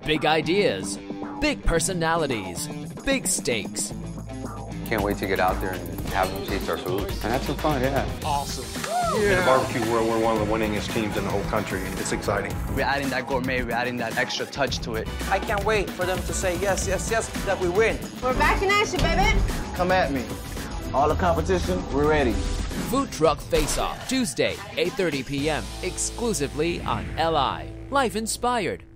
Big ideas, big personalities, big stakes. Can't wait to get out there and have them taste our food and have some fun, yeah. Awesome. In the barbecue world, we're one of the winningest teams in the whole country. It's exciting. We're adding that gourmet, we're adding that extra touch to it. I can't wait for them to say yes, yes, yes, that we win. We're back in action, baby. Come at me. All the competition, we're ready. Food Truck Face-Off, Tuesday, 8:30 p.m., exclusively on LI. Life Inspired.